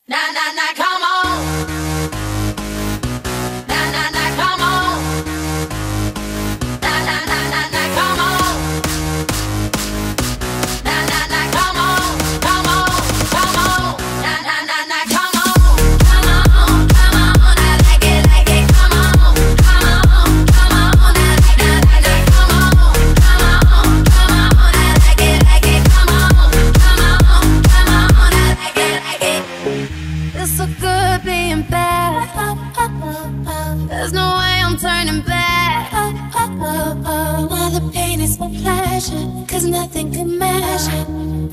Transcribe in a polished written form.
Na na na, come on. Na na na, come on. Na na na na na, come on. Na na na, come on, come on, come on. Na na na na, come on, come on, come on. I like it, come on, come on, come on. I like it, come on, come on, come on. I like it, come on, come on, come on. I like it. It's so good being bad. There's no way I'm turning back. Now the pain is my pleasure, 'cause nothing can measure